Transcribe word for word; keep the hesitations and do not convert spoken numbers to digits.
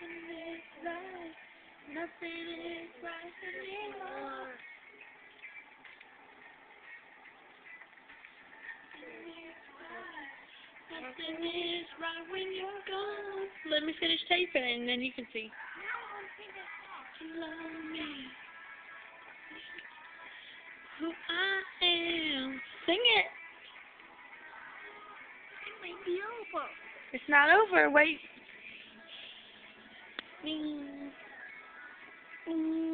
is right. Nothing is right anymore. Nothing is right when you're gone. Let me finish taping and then you can see. You love me. Who I am. Sing it. It might be over. It's not over. Wait. Ding. Ding.